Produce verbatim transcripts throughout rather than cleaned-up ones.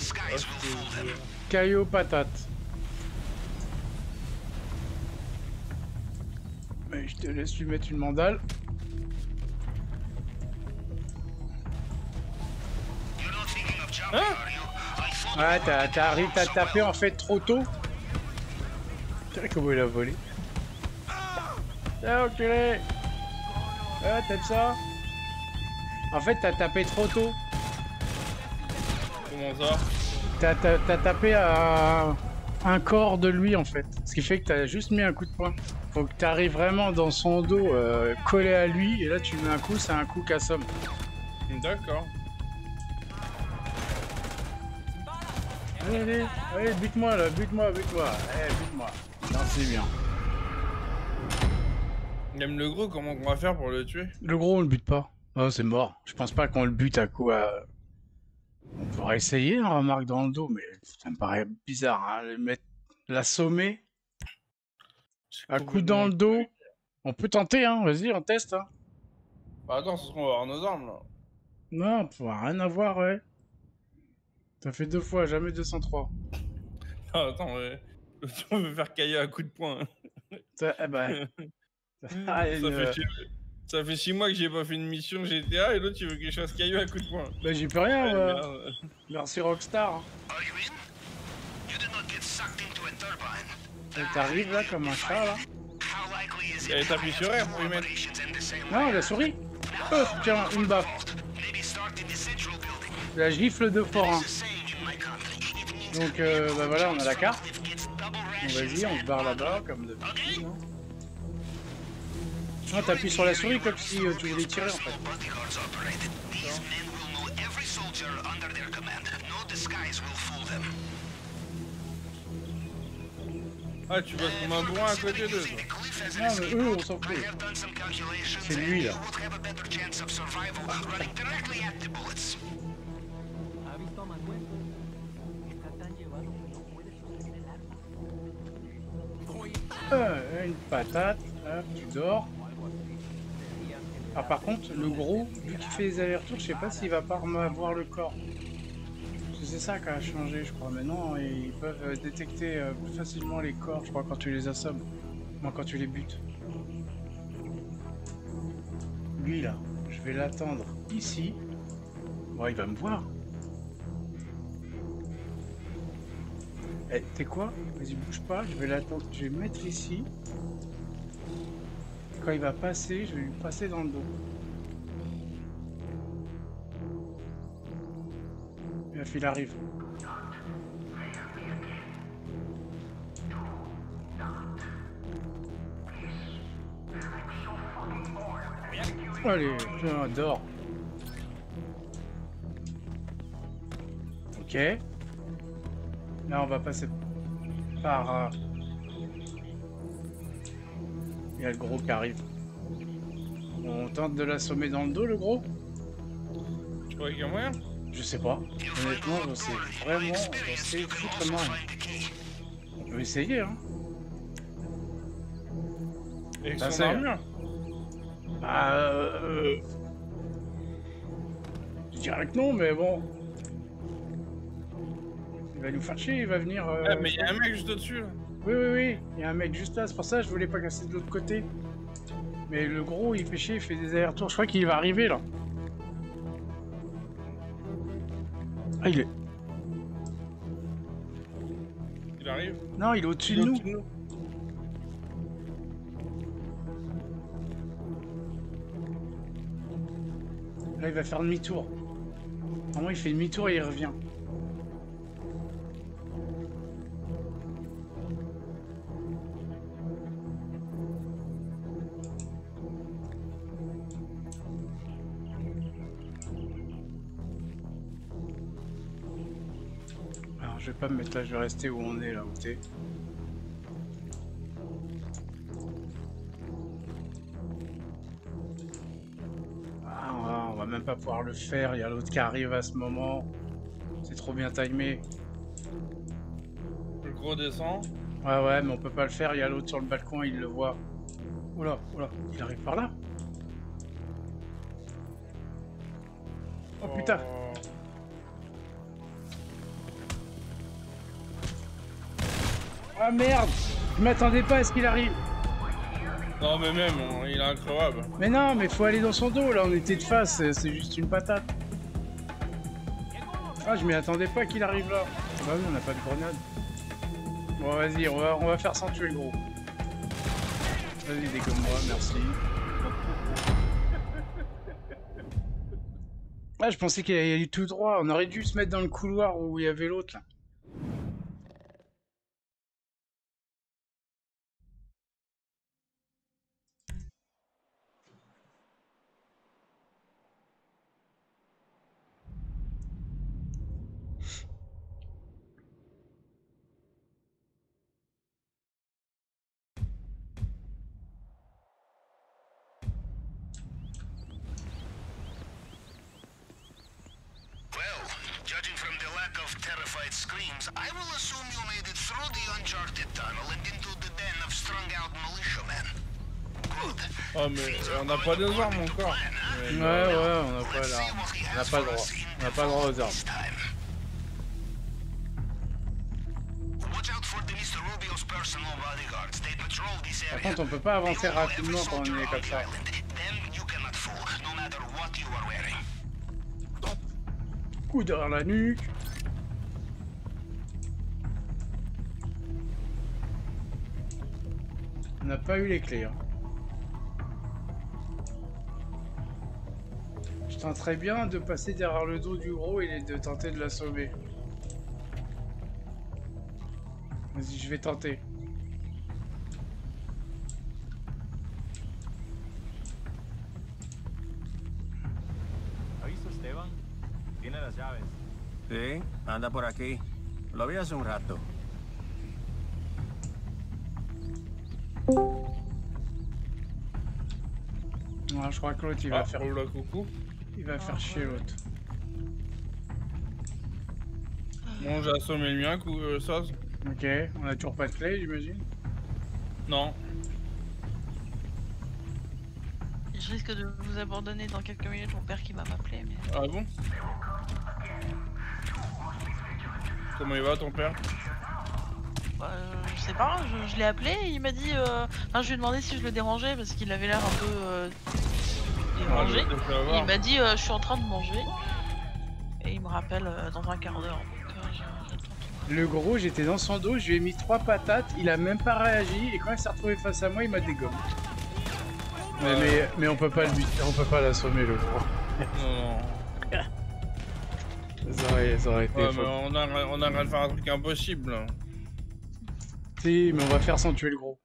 Caillou patate. Mais je te laisse lui mettre une mandale. Hein? Ouais, t'as t'as t'as tapé en fait trop tôt. Tiens comment il a volé. Ah enculé. Ah t'aimes ça? En fait t'as tapé trop tôt. Comment ça? T'as t'as tapé à un corps de lui en fait. Ce qui fait que t'as juste mis un coup de poing. Faut que t'arrives vraiment dans son dos, euh, collé à lui, et là tu mets un coup, c'est un coup qu'assomme. D'accord. Allez, allez, allez, bute-moi là, bute-moi, bute-moi. Allez, bute-moi. Non, c'est bien. Même le gros, comment on va faire pour le tuer? Le gros, on le bute pas. Oh, c'est mort. Je pense pas qu'on le bute à coup à... On pourrait essayer, un remarque dans le dos, mais ça me paraît bizarre, hein, le mettre... l'assommer à coup dans le dos. On peut tenter, hein, vas-y, on teste, hein. Bah attends, c'est ce qu'on va avoir nos armes, là. Non, on pourra rien avoir, ouais. Ça fait deux fois, jamais deux cent trois. Ah, attends, ouais. On veut faire cailler à coup de poing. Ça, eh ben... ça, une... fait six... ça fait six mois que j'ai pas fait une mission G T A et l'autre il veut que je fasse caillou à coup de poing. Bah j'y peux rien, ouais, moi. merde. Merci Rockstar. Hein. T'arrives là comme un chat là. Et t'appuies sur R pour y mettre. Non, la souris. Oh, tiens, une baffe. La gifle de forain. Donc euh, bah voilà, on a la carte. Bon, vas-y, on se barre là-bas comme d'habitude. Hein. Non, t'appuies sur la souris comme si euh, tu voulais tirer en fait. Ah, tu passes comme un bourrin à côté d'eux. Non, mais eux, on s'en fout. C'est lui là. Euh, une patate, hop, tu dors. Ah par contre, le gros, vu qu'il fait les allers-retours, je sais pas s'il va pas m'avoir le corps. C'est ça qui a changé, je crois. Maintenant, ils peuvent détecter plus facilement les corps, je crois, quand tu les assommes. Moi, quand tu les butes. Lui, là, je vais l'attendre ici. Bon, il va me voir. Eh, t'es quoi? Vas-y, bouge pas, je vais l'attendre. Je vais me mettre ici. Quand il va passer, je vais lui passer dans le dos. Bref, il arrive. Allez, j'adore. Ok. Là, on va passer par... Euh... Il y a le gros qui arrive. On tente de l'assommer dans le dos, le gros? Tu crois qu'il y a moyen? Je sais pas. Honnêtement, je sais vraiment... Je sais foutrement rien. On peut essayer, hein. Et avec son armure? Bah... Euh... Je dirais que non, mais bon... Il va nous faire chier, il va venir... Euh... Ah, mais il y a un mec juste au-dessus, là. Oui, oui, oui, il y a un mec juste là, c'est pour ça que je voulais pas casser de l'autre côté. Mais le gros, il fait chier, il fait des allers-retours, je crois qu'il va arriver, là. Ah, il est... Il arrive? Non, il est au-dessus de nous. De nous. Là, il va faire demi-tour. Normalement, il fait demi-tour et il revient. Alors, je vais pas me mettre là, je vais rester où on est, là où t'es. Ah, on va même pas pouvoir le faire, il y a l'autre qui arrive à ce moment. C'est trop bien timé. Le gros descend. Ouais, ouais, mais on peut pas le faire, il y a l'autre sur le balcon, il le voit. Oula, oula, il arrive par là. Oh putain. Ah merde! Je m'attendais pas à ce qu'il arrive. Non mais même, on- il est incroyable. Mais non, mais faut aller dans son dos, là on était de face, c'est c'est juste une patate. Ah, je m'y attendais pas qu'il arrive là. Bah oui, on n'a pas de grenade. Bon, vas-y, on va, on va faire sans tuer le gros. Vas-y, dégomme-moi, merci. Ah, je pensais qu'il allait aller tout droit. On aurait dû se mettre dans le couloir où il y avait l'autre, là. Judging from the lack of terrified screams, I will assume you made it through the uncharted tunnel and into the den of strung-out militiamen. Good. Oh mais on n'a pas des armes encore. Mais, Ouais, ouais, on n'a pas l'arme. On n'a pas le droit. On n'a pas le droit aux armes. Watch out for the mister Rubio's personal bodyguards. They patrol this Par area. contre, on peut pas avancer rapidement quand on est comme ça. Them you cannot fool, no matter what you are wearing. Coup dans la nuque. On n'a pas eu les clés. Hein. Je tenterais bien de passer derrière le dos du gros et de tenter de l'assommer. Vas-y, je vais tenter. ¿Ha visto Esteban? Tiene las llaves. Sí, anda por aquí. Lo vi hace un rato. Ah, je crois que l'autre il va Ah, faire, roule la coucou. il va faire chier l'autre. Bon, j'ai assommé le mien, coup, euh, ça. Ok, on a toujours pas de clé, j'imagine. Non. Je risque de vous abandonner dans quelques minutes, mon père qui va m'appeler. Mais... Ah bon? Comment il va ton père? Bah, euh, je sais pas, je, je l'ai appelé et il m'a dit... Euh... Enfin, je lui ai demandé si je le dérangeais parce qu'il avait l'air un peu euh, dérangé. Ah, je vais Et il m'a dit euh, je suis en train de manger. Et il me rappelle euh, dans un quart d'heure. Donc euh, j'attends. Le gros, j'étais dans son dos, je lui ai mis trois patates, il a même pas réagi et quand il s'est retrouvé face à moi, il m'a dégommé. Mais, mais, mais on peut pas le buter, on peut pas l'assommer le gros. Non, non. Ça aurait, ça aurait été Ouais, faux. mais on a, on a rien de faire un truc impossible. Là. Si, mais on va faire sans tuer le gros.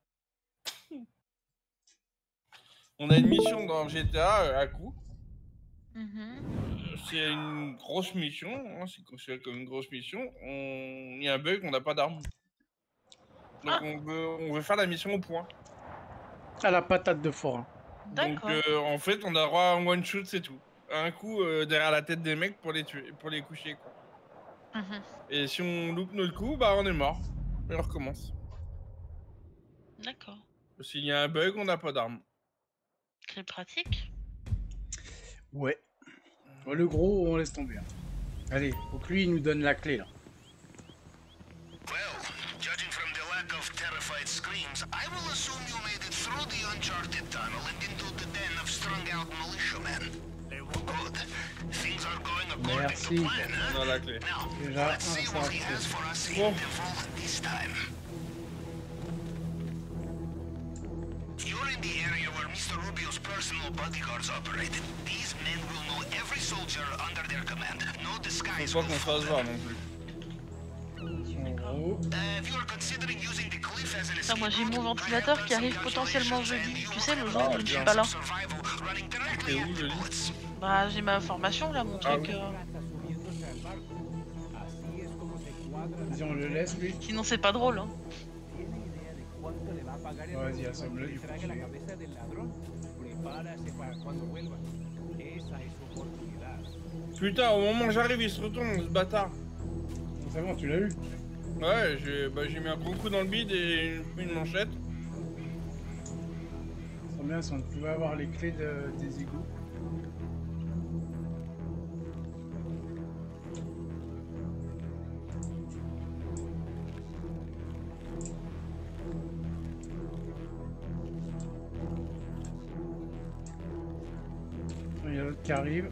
On a une mission dans G T A euh, à coup. Mhm. C'est une grosse mission, hein, c'est considéré comme une grosse mission. On... Il y a un bug, on n'a pas d'armes. Donc Ah. on, veut, on veut faire la mission au point. À la patate de forain. Donc D'accord. euh, en fait, on a droit à un one shot, c'est tout. Un coup euh, derrière la tête des mecs pour les tuer, pour les coucher quoi. Mhm. Et si on loupe notre coup, bah on est mort. Et on recommence. D'accord. S'il y a un bug, on n'a pas d'armes. Très pratique. Ouais. Bon, le gros, on laisse tomber. Hein. Allez, faut que lui il nous donne la clé là. Well, judging from the lack of terrified screams, I will assume you made it through the uncharted tunnel and into the den of strung-out militiamen. Good. Things are going according Merci. to plan, huh? On a la clé. Now, Déjà, let's see un what he sac. has for us Bon. in the vault this time. You're in the area where mister Rubio's personal bodyguards operated. These men will know every soldier under their command. No disguise Faut will pas qu'on se fool fasse them. voir non plus. En gros. Uh, if you are considering using the cliff as an Ça, escape moi j'ai route, mon I ventilateur have qui done arrive some potentiellement calculations jeudi. and Tu sais, le you jour Ah, où je ne suis bien. pas là. survival running directly Et où, at the jeudi bullets. Bah j'ai ma formation là, mon Ah truc. oui. euh, Vas-y, on le laisse lui. Sinon c'est pas drôle. Hein. Bon, vas-y, assomme-le du coup. Putain, au moment où j'arrive, il se retourne, ce bâtard. C'est bon, tu l'as eu. Ouais, j'ai bah, j'ai mis un gros coup dans le bide et une, une manchette. C'est bien si on pouvait avoir les clés de, des égouts. qui arrive.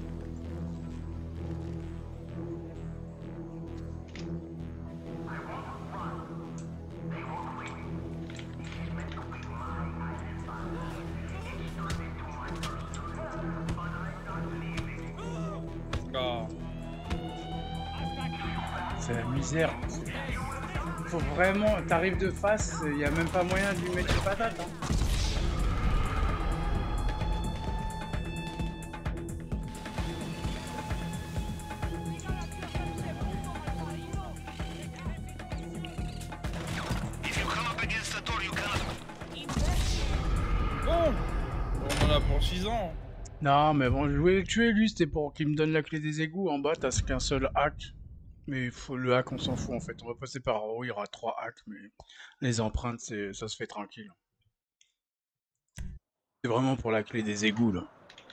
Ah. C'est la misère. Faut vraiment, t'arrives de face, il n'y a même pas moyen de lui mettre une patate. Hein. Bon, on en a pour six ans. Non, mais bon, je voulais le tuer lui, c'était pour qu'il me donne la clé des égouts. En bas, t'as qu'un seul hack. Mais faut, le hack, on s'en fout en fait. On va passer par en haut, il y aura trois hacks, mais les empreintes, c'est, ça se fait tranquille. C'est vraiment pour la clé des égouts là.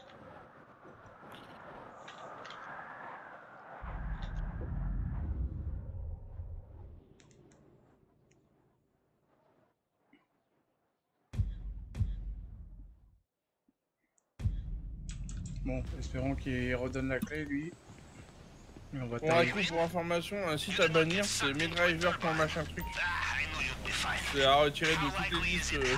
Bon, espérons qu'il redonne la clé lui. Et on va Bon, un coup pour information, un site à bannir, c'est medriver point machin truc. C'est à retirer de toutes les listes. Euh...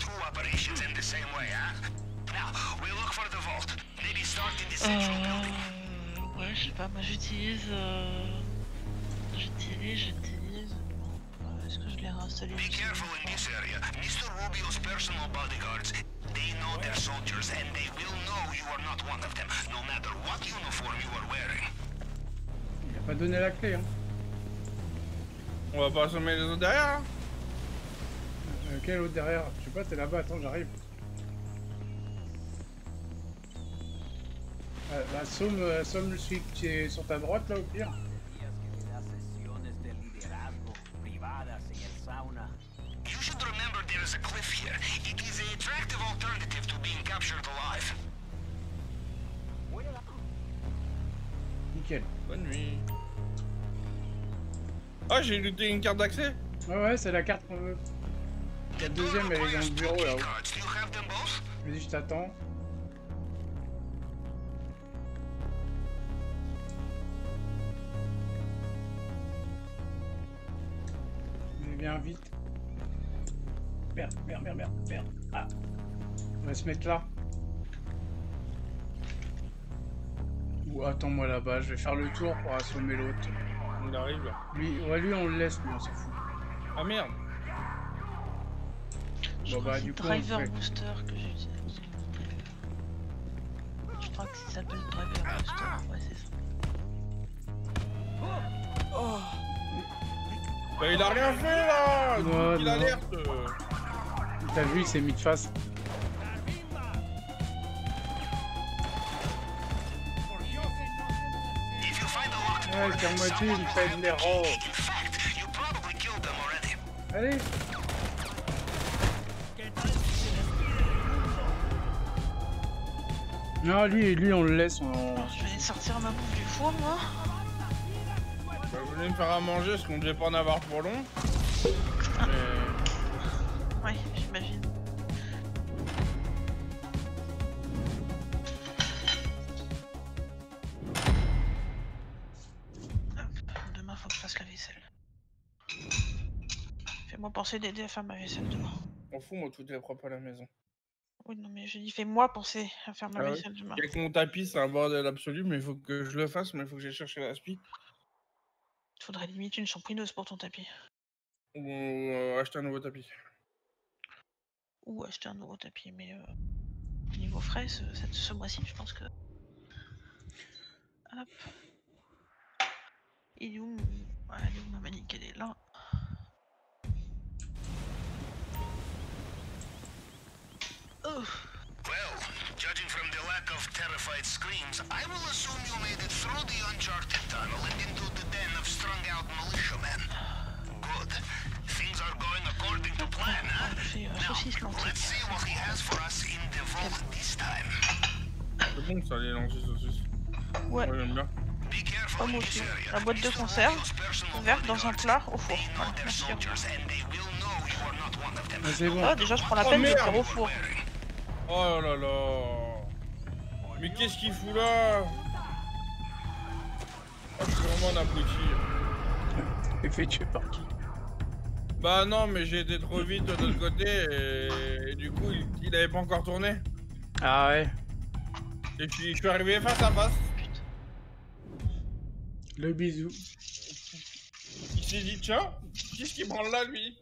Euh... Ouais, je sais pas, moi j'utilise... Euh... J'utilise, j'utilise... Euh, Est-ce que je l'ai réinstallé? Be careful in this area. Mister Rubio's personal bodyguards, they know their soldiers and they will know you are not one of them, no matter what uniform you are wearing. Il a pas donné la clé hein. On va pas assommer les autres derrière hein. Euh, quel autre derrière? Je sais pas, t'es là-bas, attends, j'arrive. Euh, assomme, assomme celui qui est sur ta droite là au pire. You should remember there is a cliff here. It is an attractive alternative to being captured alive. Nickel. Bonne nuit. Ah, j'ai looté une carte d'accès. Ouais, ouais, c'est la carte qu'on veut. La deuxième, elle est dans le bureau là-haut. Do you have them both? Vas-y, je t'attends. Mais viens vite. Merde, merde, merde, merde, merde. Ah. On va se mettre là. Ou attends-moi là-bas, je vais faire le tour pour assommer l'autre. Il arrive là. Lui, ouais, lui on le laisse, lui on s'en fout. Ah merde. Je Bon crois bah que du c'est coup on Driver fait... Booster que j'utilise. Je crois que ça s'appelle Driver Booster, ouais c'est ça. Bah il a rien fait là. Ouais, Il non. alerte. T'as vu, il s'est mis de face. If you find a locked Ouais, calme-moi tu, il me fait de l'erreur. in fact, you probably killed them already. Allez. Non, lui, lui on le laisse. On... Alors, je vais sortir ma bouffe du four moi. Bah, vous voulez me faire à manger parce qu'on devait pas en avoir pour long. Mais... Ouais, j'imagine. Hop, demain faut que je fasse la vaisselle. Fais-moi penser d'aider à faire ma vaisselle demain. On fout, moi tout est propre à la maison. Oui, non, mais je dis fais-moi penser à faire ma Ah ouais. vaisselle demain. Avec mon tapis, c'est un bordel absolu, mais il faut que je le fasse, mais il faut que j'aille chercher la spi. Il faudrait limite une champrineuse pour ton tapis. Ou euh, acheter un nouveau tapis. Ou acheter un nouveau tapis, mais euh, niveau frais, ce, cette- ce mois-ci, je pense que... Hop. Il est où mon... Voilà, elle est où ma manique? Elle est là. Oh. Well, judging from the lack of terrified screams, I will assume you made it through the uncharted tunnel and into the den of strung-out militiamen. Good. Things are going according to plan, huh? J'ai euh, Now, saucisse let's lentille. see what he has for us in the vault this time. C'est bon ça, les lancer saucisses. Ouais, Moi j'aime bien. Be careful pas moi in aussi. this area. La boîte de Mister conserve, Rubio's personal ouverte dans un bodyguards, plat au four. they know Voilà, their merci. soldiers and they will know you are not one of them. Ah, c'est bon. Ah, déjà, je prends la Oh, peine de merde. faire au four. Oh là là. Mais qu'est-ce qu'il fout là? Oh, je suis vraiment un abruti. T'es fait tuer par qui? Bah non, mais j'ai été trop vite de l'autre côté et... et du coup, il... il avait pas encore tourné. Ah ouais. Et puis, je suis arrivé face à face. Le bisou. Il s'est dit, tiens, qu'est-ce qu'il branle là, lui?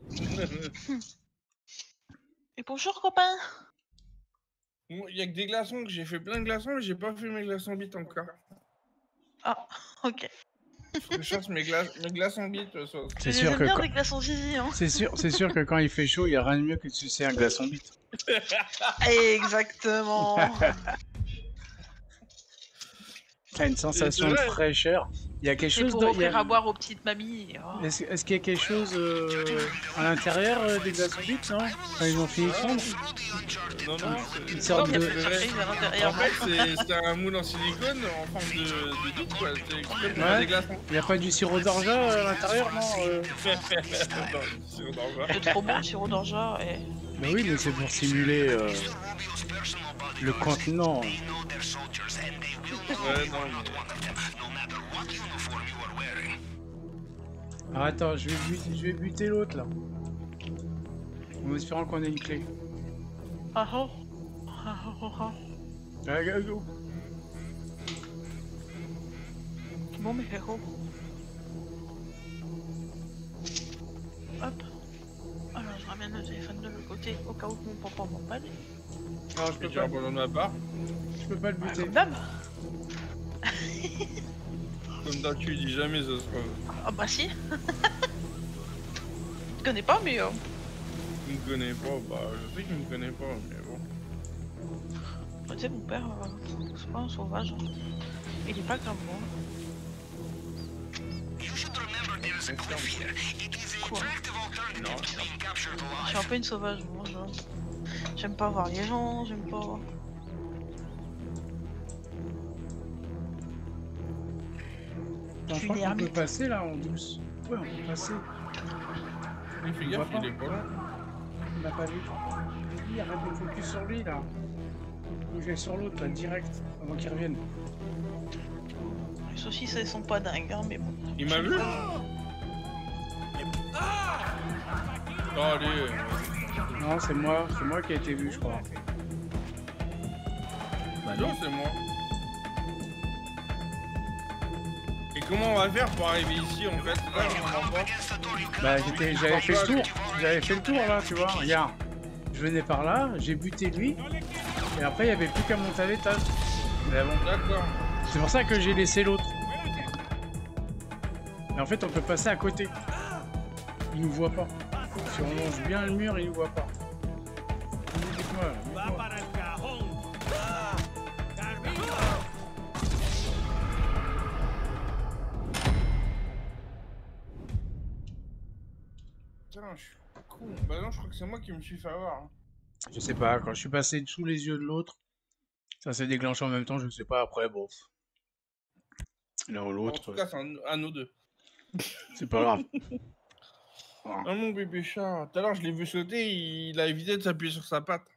Et bonjour, copain. Il y a que des glaçons, que j'ai fait plein de glaçons, mais j'ai pas fait mes glaçons bites encore. Ah, ok. Je chasse mes, gla... mes glaçons bites, euh, ça. C'est sûr que bien quand... des glaçons zizi, hein. C'est sûr, c'est sûr que quand il fait chaud, il y a rien de mieux que de sucer un glaçon bite. Exactement. T'as une sensation de fraîcheur. Il y a quelque C'est chose pour de... il y offrir a- à boire aux petites mamies. Oh. Est-ce est-ce qu'il y a quelque chose euh, à l'intérieur euh, des glaçons bites, non? Quand ils ont fini de fondre? Non, non, c'est... Une sorte Il y a de... pas de surprise à En l'intérieur. fait, c'est c'est un moule en silicone en forme de, de bite, quoi. C'est exprès pour Ouais. des glaçons. Il n'y a pas du sirop d'orgeat euh, à l'intérieur, non euh... Non, c'est normal. C'est trop bon le sirop d'orgeat. Et... Bah oui, mais c'est pour simuler euh, le contenant. Ouais, non, mais... Ah, attends, je vais buter, je vais buter l'autre là. En espérant qu'on ait une clé. Ah oh. Ah oh, oh, oh. Ah, go, go. Bon, mais héros. Hop. Alors, je ramène le téléphone de l'autre côté au cas où mon papa m'empale. Alors, je Et peux tu pas, abandonnes ma part. je peux pas le buter. Comme d'hab. Comme d'hab, tu dis jamais ça sera. Ah bah si. Je connais pas, mais... Euh... Tu me connais pas, bah je sais que tu me connais pas, mais bon. bah, tu sais, mon père, euh, c'est pas un sauvage. hein. Il est pas comme moi. Quoi? Non, Je suis un peu une sauvage, moi. je- J'aime pas voir les gens, j'aime pas... Attends, je suis crois qu'on peut l'ermite. passer là en douce. Ouais, on peut passer. mais fais On gaffe, voit il est pas loin. On l'a pas vu. Il arrête de focus sur lui là. Faut que j'aille sur l'autre là, direct, avant qu'il revienne. Les saucisses, elles sont pas dingues, hein, mais bon. Il m'a vu? Oh, allez. Non, c'est moi, c'est moi qui a été vu, je crois. Bah non, c'est moi. Et comment on va faire pour arriver ici en fait? Là, je comprends pas. Bah, j'étais, j'avais fait le tour. J'avais fait le tour là, tu vois. Regarde. Je venais par là, j'ai buté lui. Et après, il y avait plus qu'à monter à l'étage. Mais bon. D'accord. C'est pour ça que j'ai laissé l'autre. Et en fait, on peut passer à côté. Il nous voit pas. Si on longe bien le mur, il nous voit pas. Dites-moi, dites-moi. Putain, je suis con. Bah non, je crois que c'est moi qui me suis fait avoir. hein. Je sais pas, quand je suis passé sous les yeux de l'autre, ça s'est déclenché en même temps, je sais pas, après, bon. L'un ou En l'autre, tout cas, c'est un, un ou deux. c'est pas grave. Ah mon bébé chat, tout à l'heure je l'ai vu sauter, il a évité de s'appuyer sur sa patte.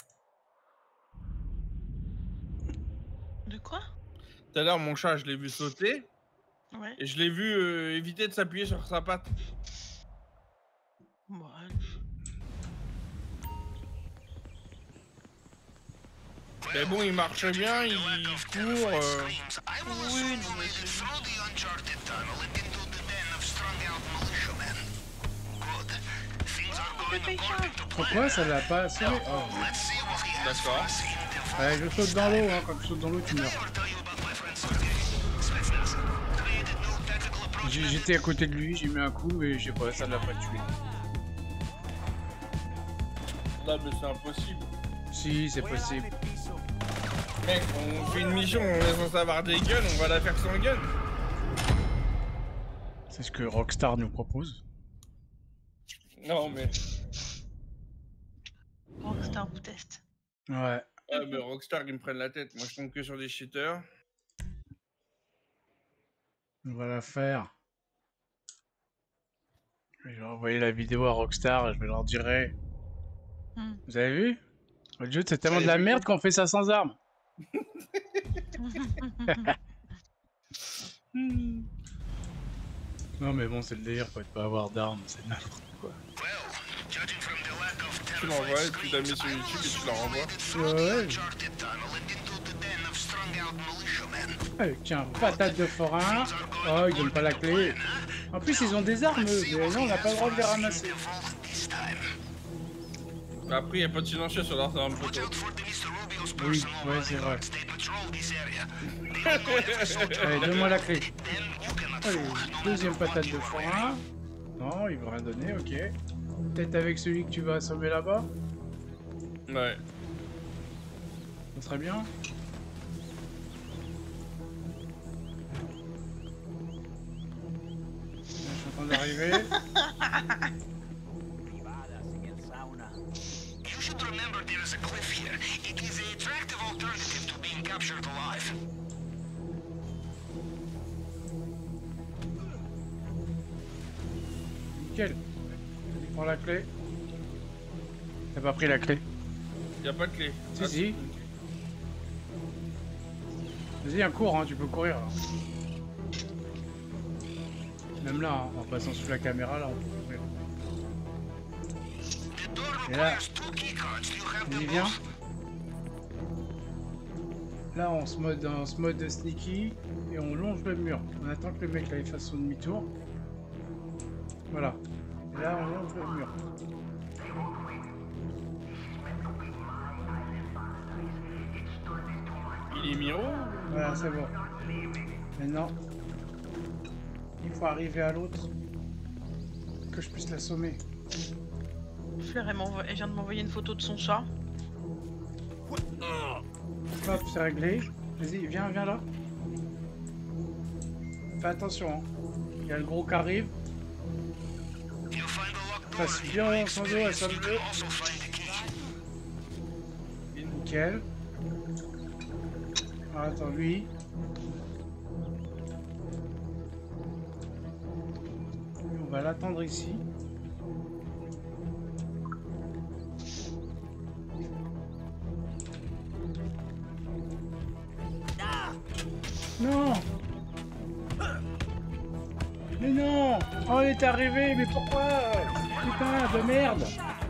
De quoi? Tout à l'heure mon chat, je l'ai vu sauter Ouais. et je l'ai vu euh, éviter de s'appuyer sur sa patte. Ouais. Mais bon, il marche bien, il court. euh, Oui, non, mais c'est juste... Le péché. Pourquoi ça l'a pas sauvé? Oh, D'accord. ouais, je saute dans l'eau, hein. Quand je saute dans l'eau, tu meurs. J'ai- J'étais à côté de lui, j'ai mis un coup et je sais pas, ça l'a pas tué. Là, mais c'est impossible. Si, c'est possible. Mec, on fait une mission, on est censé avoir des guns, on va la faire sans gun. C'est ce que Rockstar nous propose. Non, mais. Rockstar vous teste. Ouais. Ah, mais Rockstar, ils me prennent la tête. Moi, je tombe que sur des cheaters. On va la faire. Je vais envoyer la vidéo à Rockstar et je vais leur dire hey, Hmm. vous avez vu? Votre jeu c'est tellement Ouais, de la j'ai merde vu. qu'on fait ça sans armes. Non mais bon, c'est le délire, faut pas avoir d'armes, c'est n'importe quoi. Well, judging from the lack of Tu l'envoies, terrified tu l'as mis sur screams, I YouTube et will tu la assume you renvoies. made it through Ouais, the ouais. uncharted tunnel and into the den of strung-out militiamen. Allez, tiens, patate de forain. Oh, ils donnent pas la clé. En plus, ils ont des armes, eux, mais non, on n'a pas le droit de les ramasser. This time. Après, il n'y a pas de silencieux sur leurs armes Watch photo. out for the mister Rubio's Oui, personal ouais, c'est vrai. bodyguards. They patrol this area. They don't know every soldier Allez, donne-moi la clé. them you cannot Allez, fool, no deuxième matter what patate de you are forain. Non, il veut rien donner, ok. Peut-être avec celui que tu vas assommer là-bas. Ouais. Ça serait bien. Je suis en train d'arriver. You should remember there is a cliff here. It is an attractive alternative to being captured alive. Nickel. Prends la clé. T'as pas pris la clé? Il n'y a pas de clé. Si, Ah, si. Vas-y, un cours, hein, tu peux courir là. Même là, hein, en passant sous la caméra, là, on peut courir. The door Et là, requires two keycards. Do you have vas-y, them viens. both? Là, on se mode, on se mode sneaky et on longe le mur. On attend que le mec là, il fasse son demi-tour. Voilà. Et là, on longe le mur. Il est miro. Voilà, c'est bon. Maintenant, il faut arriver à l'autre. Que je puisse l'assommer. Flair elle m'envoie- elle vient de m'envoyer une photo de son chat. Hop, c'est réglé. Vas-y, viens, viens là. Fais attention, hein. Il y a le gros qui arrive. You find the locked door. Passe bien dans son dos, elle You sonne can le. also find the key. Nickel. Ah, attends, lui. On va l'attendre ici. Non! Mais non! Oh, il est arrivé, mais pourquoi? Putain de merde!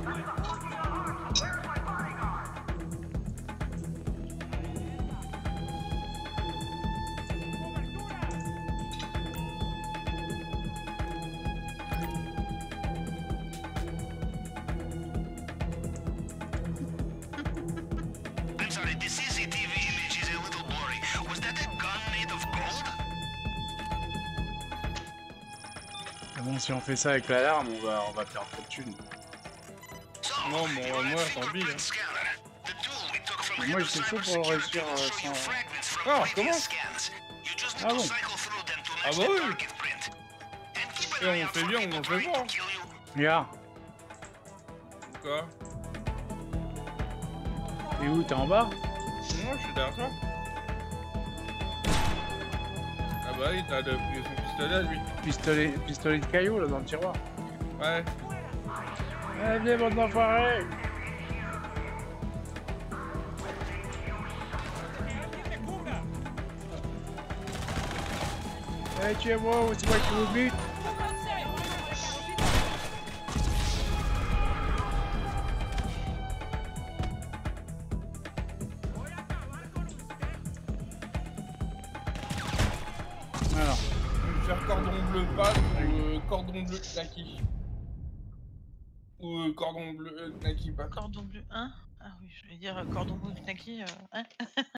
I'm sorry, the C C T V image is a little blurry. Was that a gun made of gold? Ah bon, si on fait ça avec l'alarme, on va, on va perdre trop de thunes. So, Non, mais you on va have mourir, tant pis. fingerprint hein. scanner. The tool we took from Moi, Head of j'étais chaud pour Cybersecurity réussir, will euh, show you sans- fragments from Ah, previous comment? scans. You just Ah need to bon. cycle through them to Ah match bah the oui. target print. And keep an Et eye on out fait for bien, people on fait trying voir. to kill you. Regarde, Quoi? t'es où? T'es en bas? Moi, je suis derrière toi. Ah bah oui, t'as le, son pistolet à lui. Pistolet, pistolet de caillou là dans le tiroir. Ouais. Allez, viens, bande d'enfoirés! Allez, tuez-moi ou c'est moi qui vous bute! Alors, Je vais faire cordon bleu pâle ou euh, cordon bleu kaki. Ou euh, cordon bleu euh, kaki pas. Cordon bleu un. Ah oui, je vais dire euh, cordon bleu knacky. Euh, hein